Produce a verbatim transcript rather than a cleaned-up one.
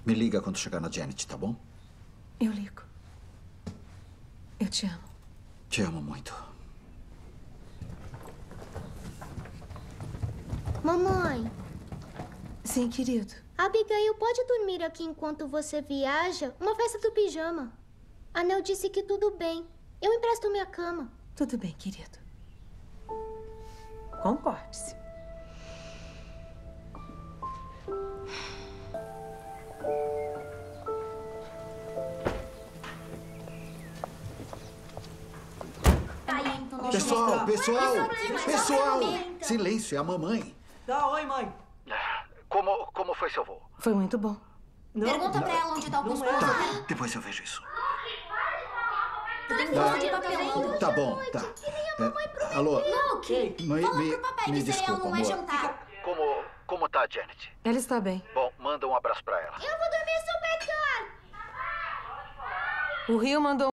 Me liga quando chegar na Janet, tá bom? Eu ligo. Eu te amo. Te amo muito. Mamãe. Sim, querido. Abigail pode dormir aqui enquanto você viaja? Uma festa do pijama. A Nel disse que tudo bem. Eu empresto minha cama. Tudo bem, querido. Concorde-se. Pessoal, pessoal, pessoal! Silêncio, é a mamãe. Tá, oi, mãe. Como, como foi seu voo? Foi muito bom. Não, Pergunta pra ela onde tá o não cuscuz. é. Tá, depois eu vejo isso. Tu tem gosto de papelão. Tá bom, tá. É, alô? Luke, Me, fala me, pro papai me que cereal desculpa, não é amor. jantar. Como, como tá a Janet? Ela está bem. Bom, manda um abraço pra ela. Eu vou dormir super tarde. O Rio mandou